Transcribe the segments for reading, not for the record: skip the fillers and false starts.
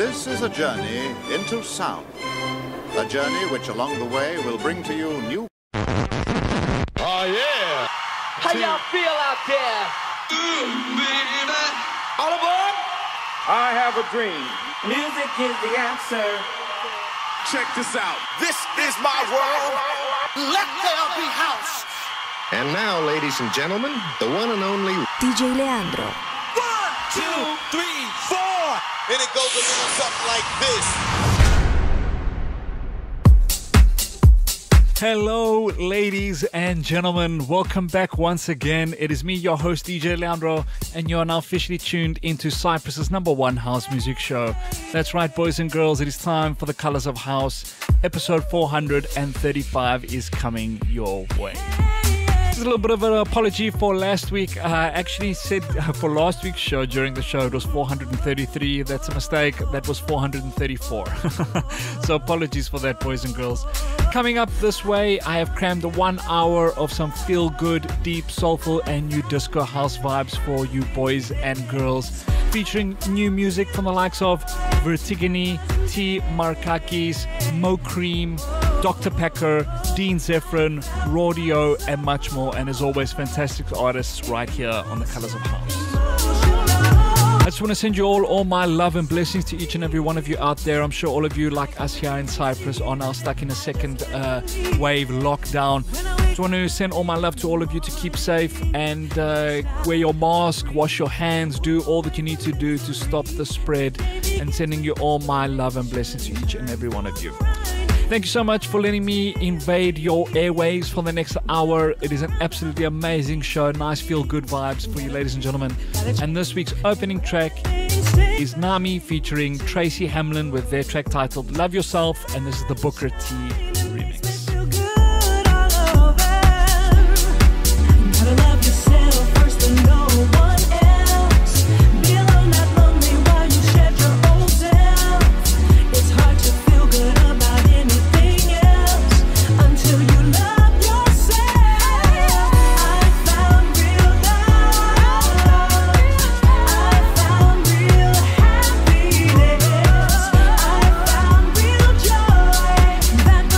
This is a journey into sound. A journey which along the way will bring to you new... Oh, yeah! How y'all feel out there? Baby. All aboard? I have a dream. Music is the answer. Check this out. This is my world. Let there be house. And now, ladies and gentlemen, the one and only DJ Leandro. 1, 2, 3, 4. And it goes a little something like this. Hello, ladies and gentlemen. Welcome back once again. It is me, your host, DJ Leandro, and you are now officially tuned into Cyprus's #1 house music show. That's right, boys and girls. It is time for the Colors of House. Episode 435 is coming your way. A little bit of an apology for last week. I actually said for last week's show, during the show, it was 433. That's a mistake. That was 434. So apologies for that, boys and girls. Coming up this way, I have crammed 1 hour of some feel-good, deep, soulful, and new disco house vibes for you boys and girls, featuring new music from the likes of Vertigini, T. Markakis, Mo Cream, Dr. Pecker, Dean Zephyrin, Rodeo, and much more. And as always, fantastic artists right here on the Colors of House. I just want to send you all my love and blessings to each and every one of you out there. I'm sure all of you, like us here in Cyprus, are now stuck in a second wave lockdown. Just want to send all my love to all of you to keep safe and wear your mask, wash your hands, do all that you need to do to stop the spread, and sending you all my love and blessings to each and every one of you. Thank you so much for letting me invade your airwaves for the next hour. It is an absolutely amazing show. Nice feel-good vibes for you, ladies and gentlemen. And this week's opening track is Nami featuring Tracy Hamlin with their track titled Love Yourself. And this is the Booker T remix. That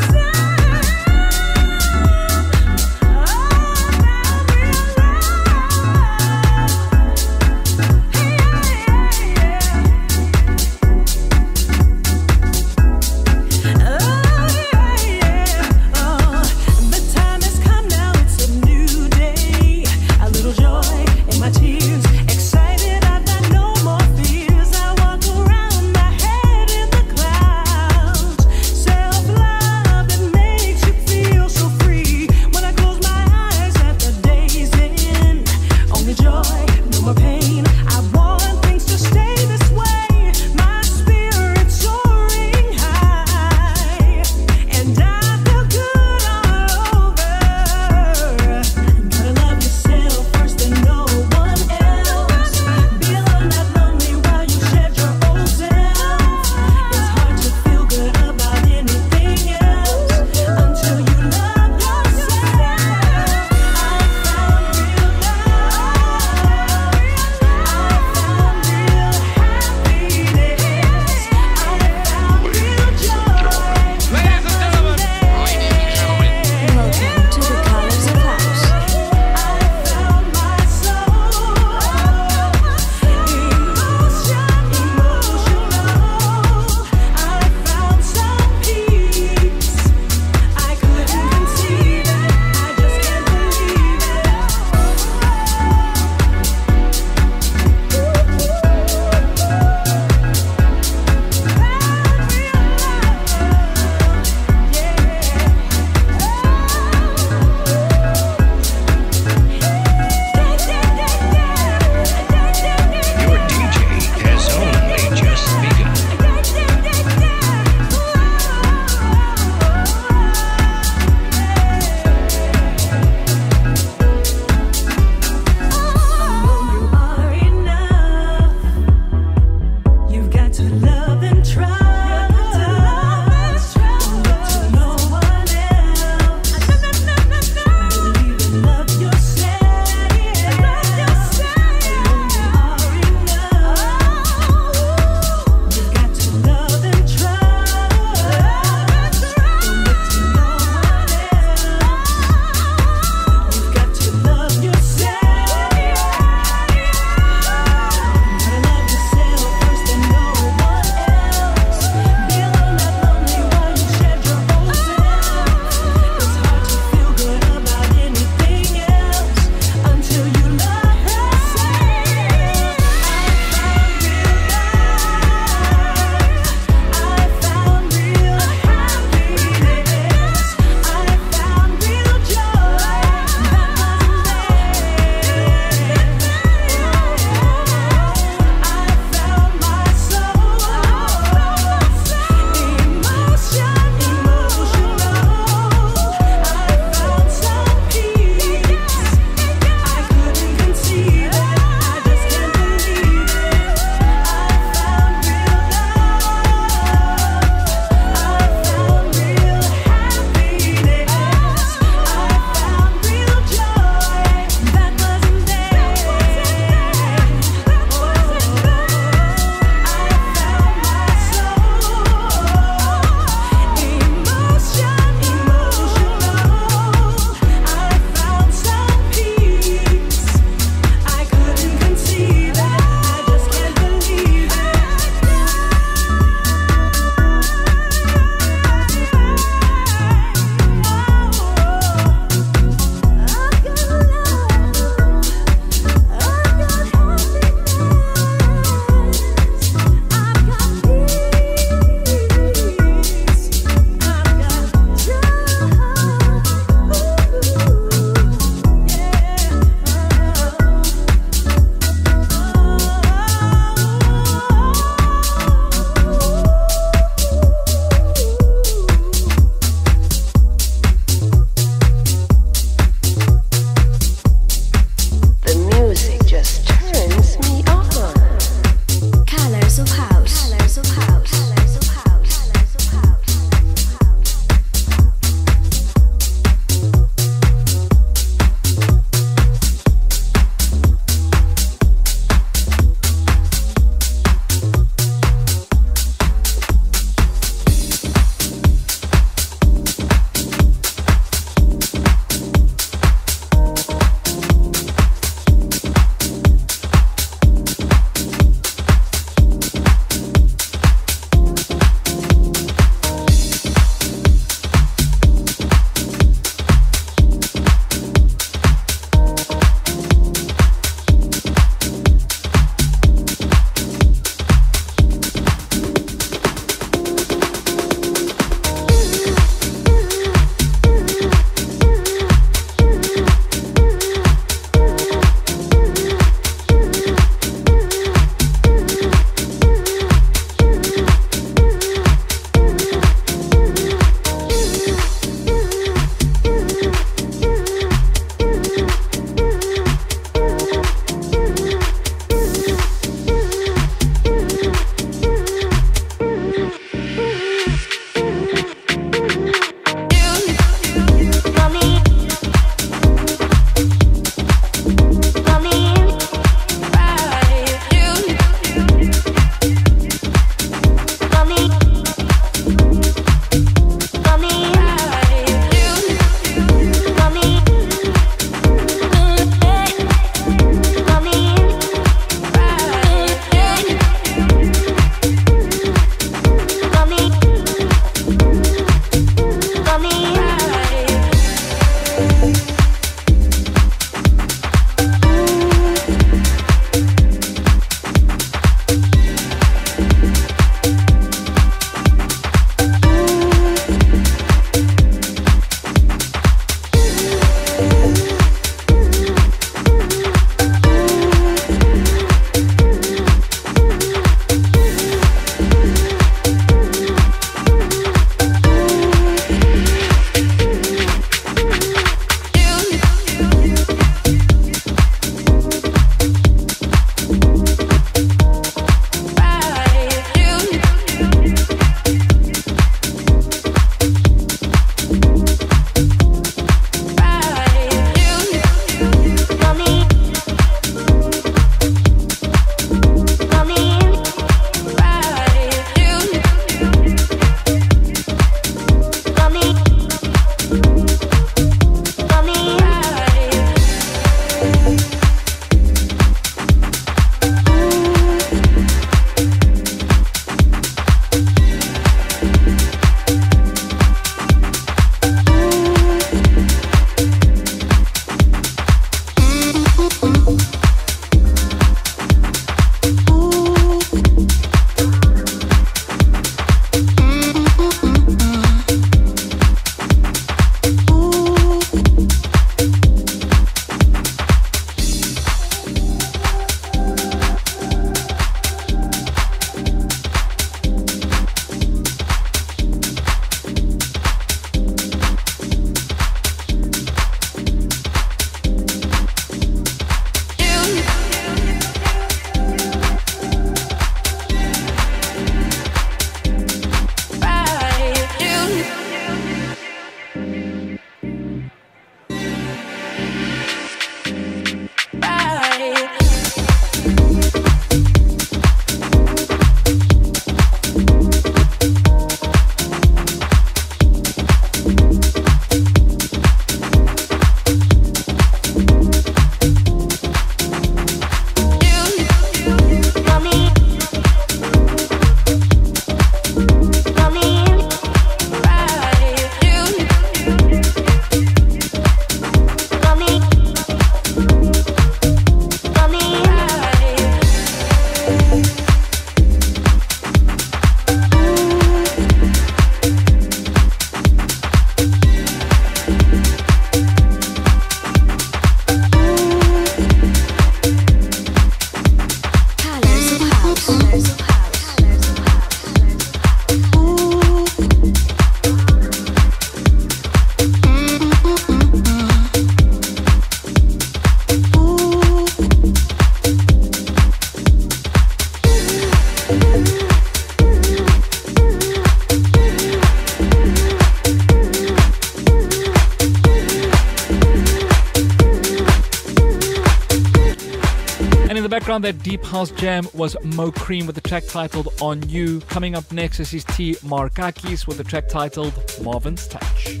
background, that deep house jam was Mo Cream with the track titled On You. Coming up next is T. Markakis with the track titled Marvin's Touch.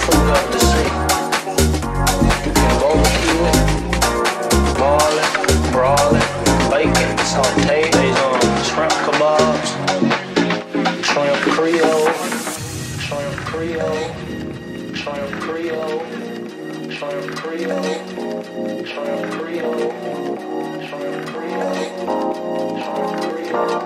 fruit of the sea. You can barbecue it, boil it, broil it, bake it, saute it. There's shrimp kebabs, shrimp creole, shrimp creole, shrimp creole, shrimp creole, shrimp creole, shrimp creole, shrimp creole,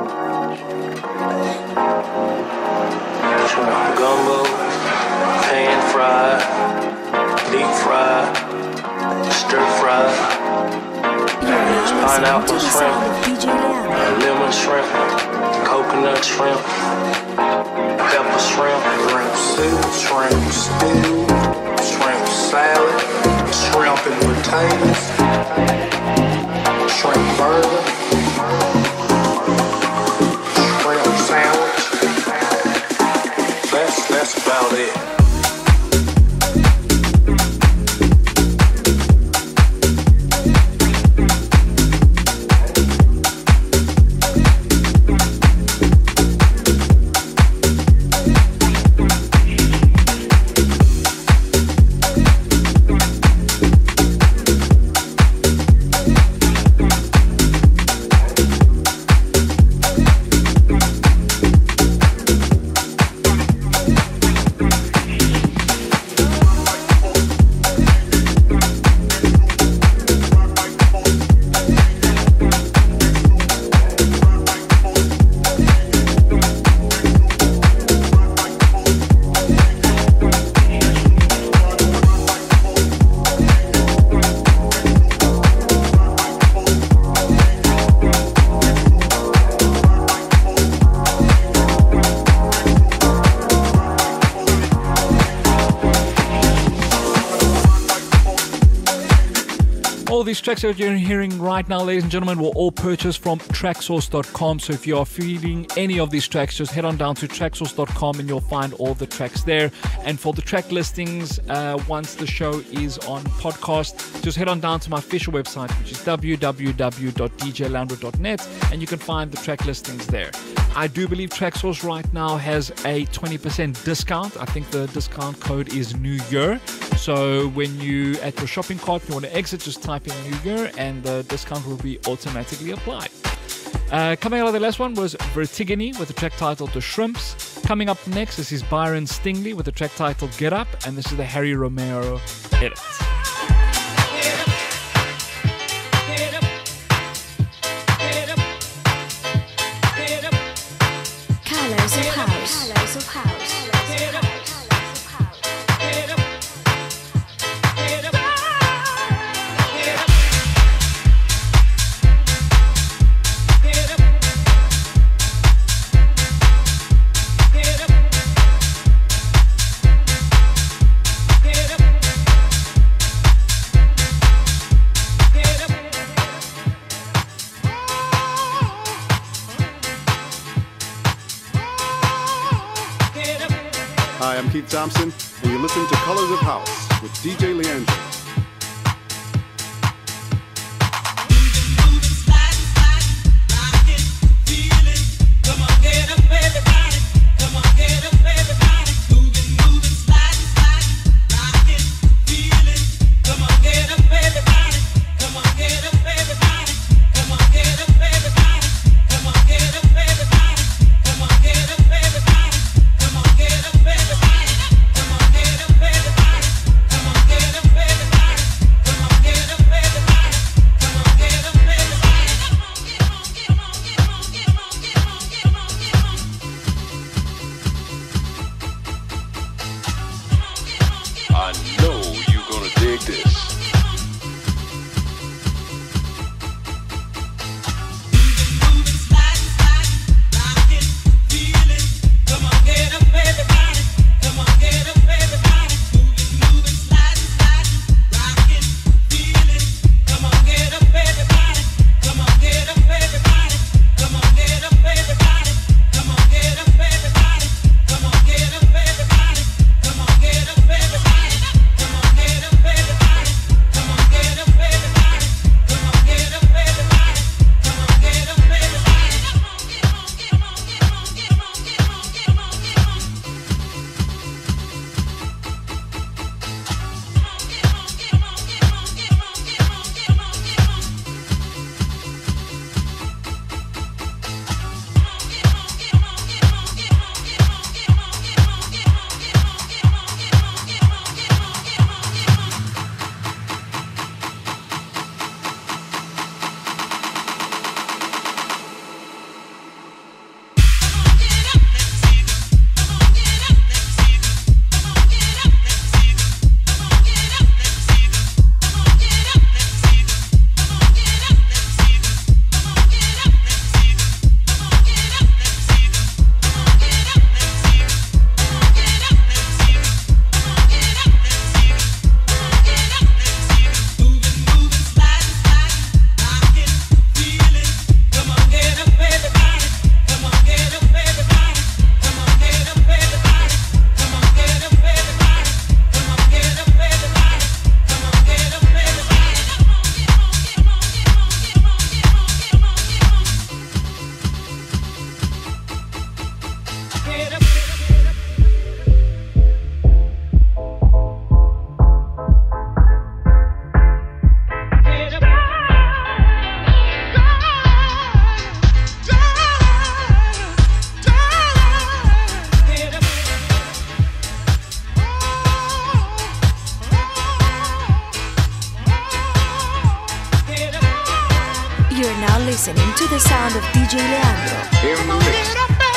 shrimp gumbo, pan fried, deep fried, stir fried. Pineapple shrimp, lemon shrimp, coconut shrimp, pepper shrimp, shrimp soup, shrimp stew, shrimp salad, shrimp and potatoes, shrimp burger, shrimp sandwich. That's about it. All these tracks that you're hearing right now, ladies and gentlemen, were all purchased from Traxsource.com. So if you are feeling any of these tracks, just head on down to Traxsource.com and you'll find all the tracks there. And for the track listings, once the show is on podcast, just head on down to my official website, which is www.djlandro.net, and you can find the track listings there. I do believe Traxsource right now has a 20% discount. I think the discount code is New Year. So when you at your shopping cart, you want to exit, just type in New Year and the discount will be automatically applied. Coming out of the last one was Vertigini with the track titled The Shrimps. Coming up next, this is Byron Stingley with the track titled Get Up, and this is the Harry Romero edit. Colors of House. Colors of House. Hi, I'm Keith Thompson, and you listen to Colors of House with DJ Leandro. Everybody listening to the sound of DJ Leandro. In the mix.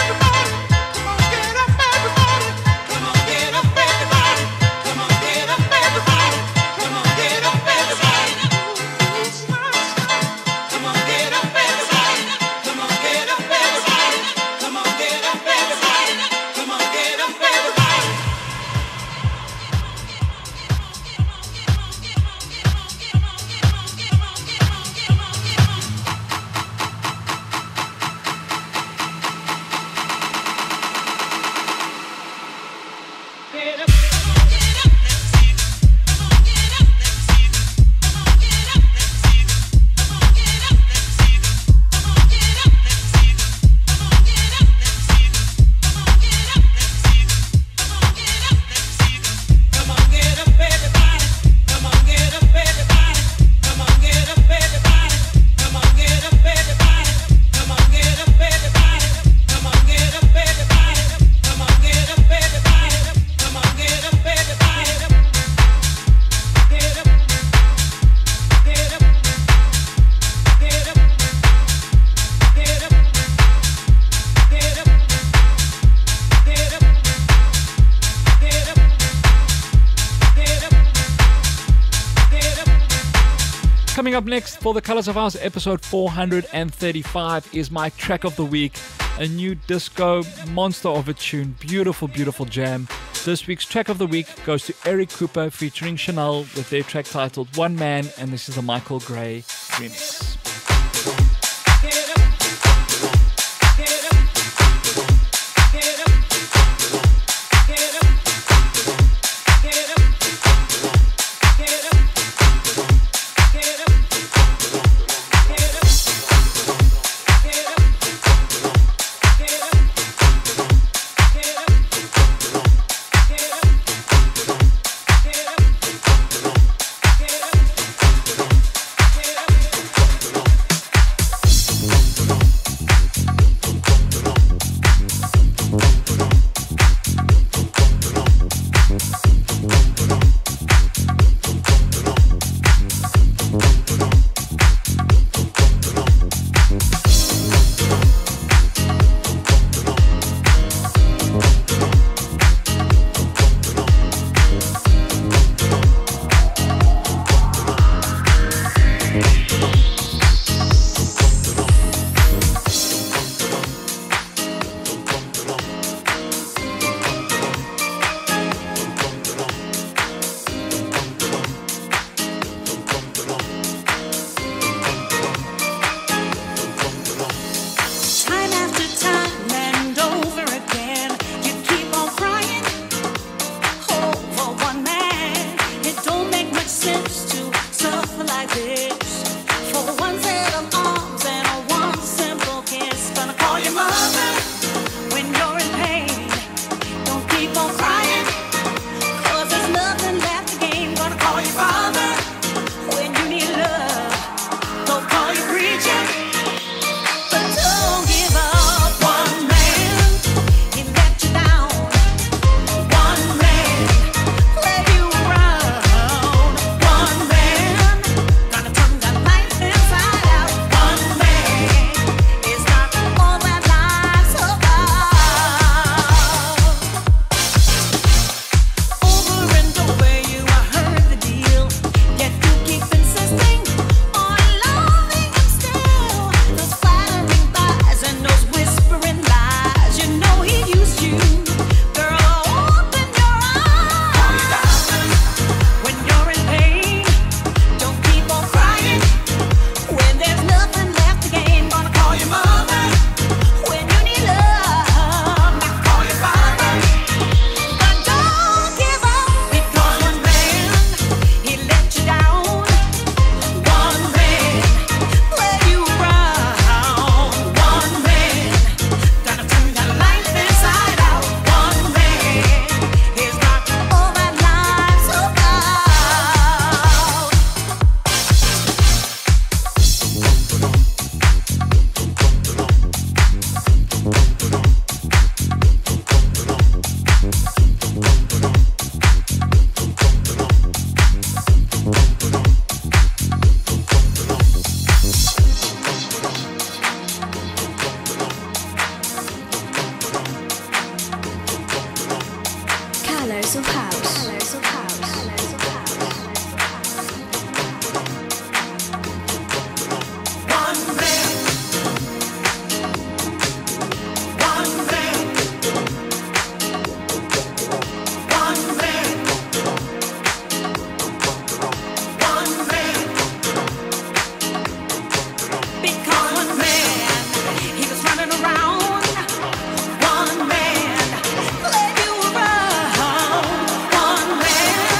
Coming up next for the Colors of House episode 435 is my track of the week, a new disco monster of a tune, beautiful, beautiful jam. This week's track of the week goes to Eric Cooper featuring Chanel with their track titled One Man, and this is a Michael Gray remix. Colors of House. One man led you around. One man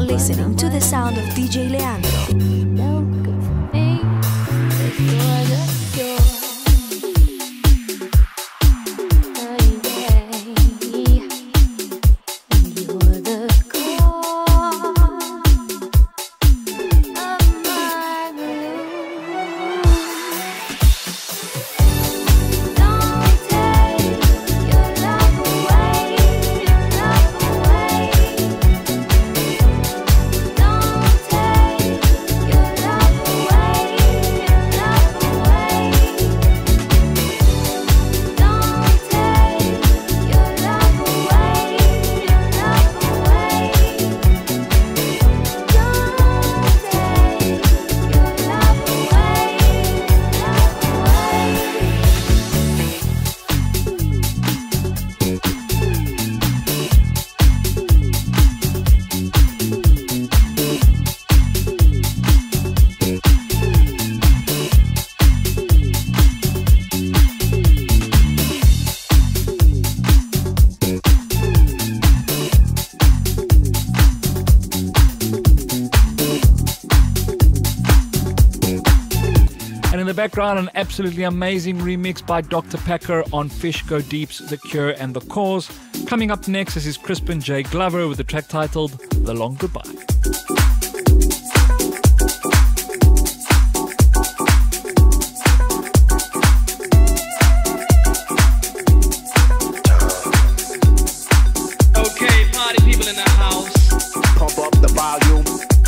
listening to the sound of DJ Leandro. Background, an absolutely amazing remix by Dr. Packer on Fish Go Deep's The Cure and The Cause. Coming up next is Crispin J. Glover with the track titled The Long Goodbye. Okay, party people in the house. Pump up the volume.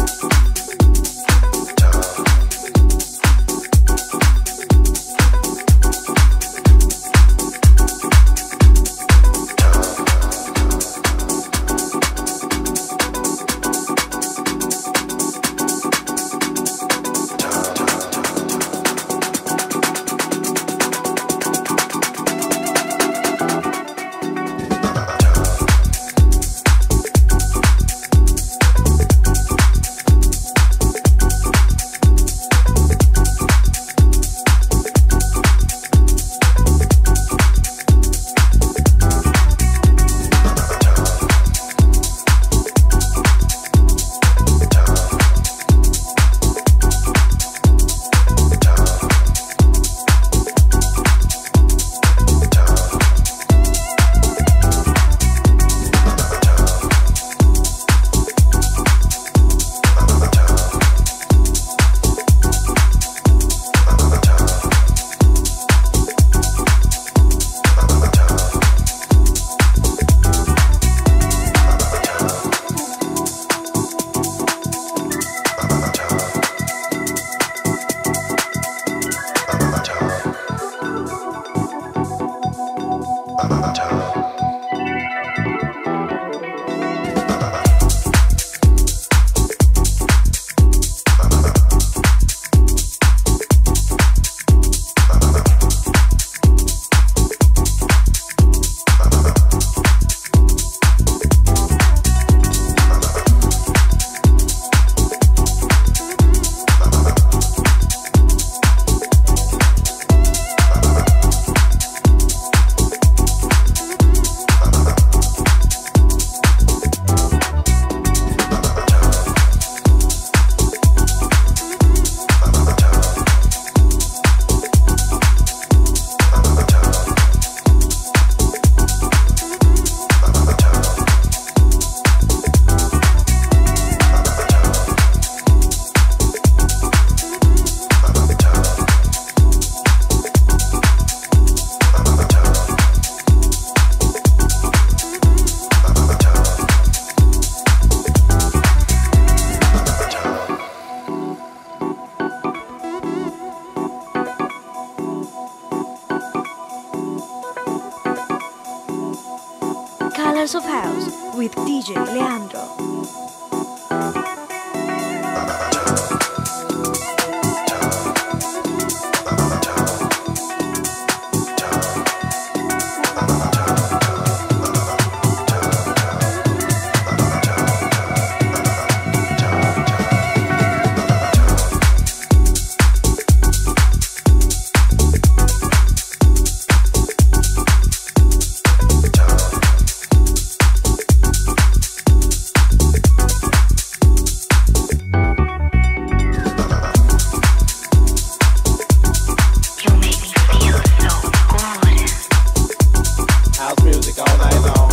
Colors of House with DJ Leandro. all night long.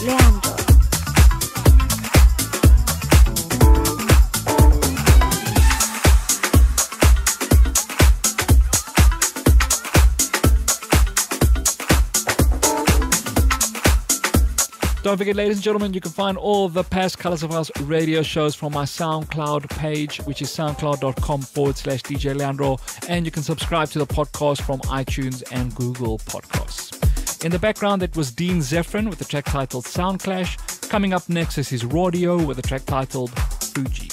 Leandro. Don't forget, ladies and gentlemen, you can find all the past Colors of House radio shows from my SoundCloud page, which is soundcloud.com/DJ Leandro. And you can subscribe to the podcast from iTunes and Google Podcasts. In the background, that was Dean Zephyrin with the track titled Sound Clash. Coming up next is his Rodeo with the track titled Fuji.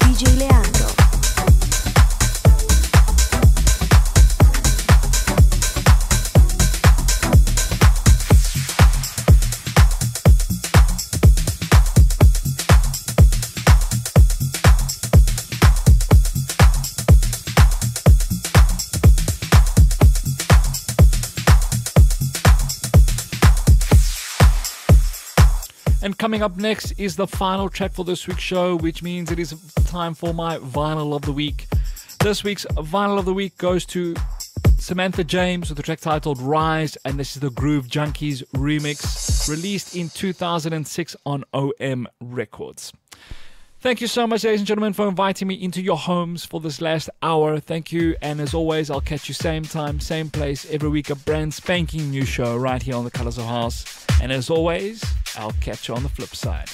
DJ Leandro. And coming up next is the final track for this week's show, which means it is time for my Vinyl of the Week. This week's Vinyl of the Week goes to Samantha James with the track titled Rise, and this is the Groove Junkies remix, released in 2006 on OM Records. Thank you so much, ladies and gentlemen, for inviting me into your homes for this last hour. Thank you, and as always, I'll catch you same time, same place, every week, a brand spanking new show right here on the Colors of House. And as always, I'll catch you on the flip side.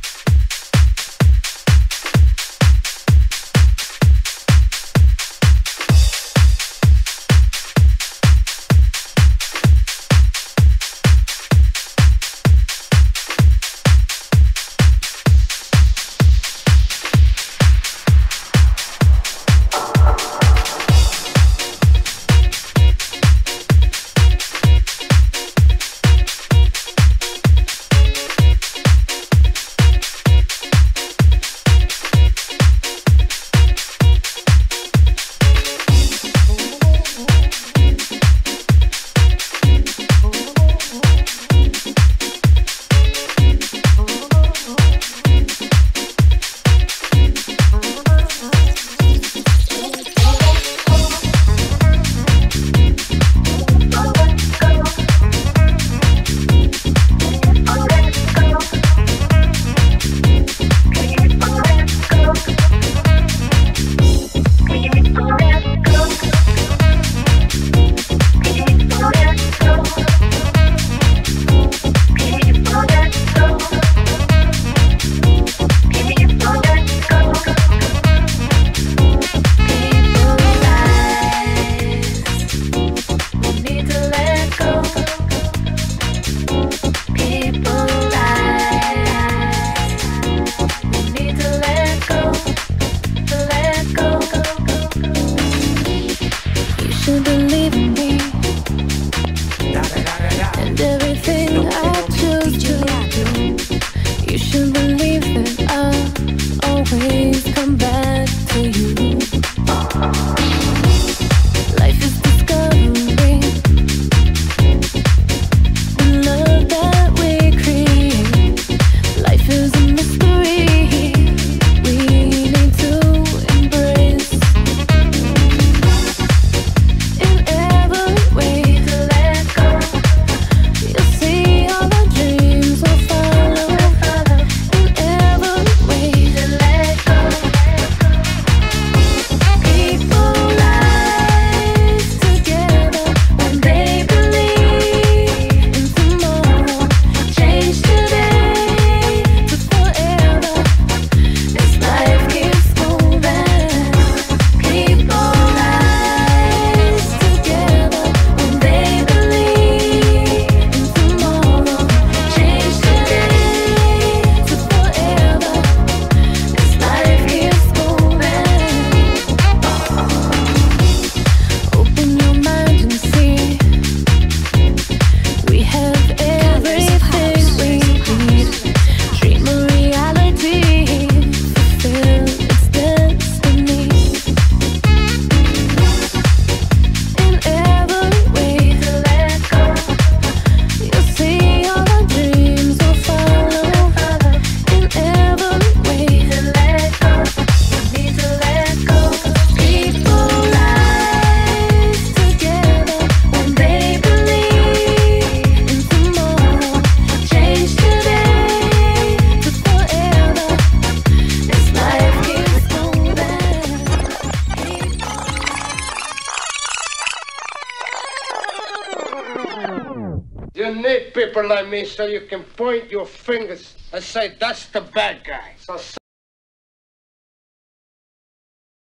You need people like me so you can point your fingers and say, that's the bad guy. So